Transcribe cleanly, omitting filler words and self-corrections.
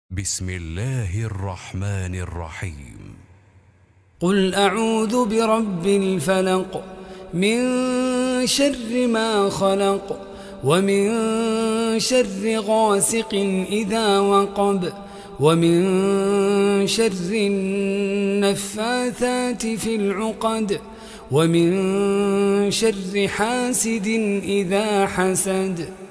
بسم الله الرحمن الرحيم. قل أعوذ برب الفلق من شر ما خلق ومن شر غاسق إذا وقب ومن شر النفاثات في العقد ومن شر حاسد إذا حسد.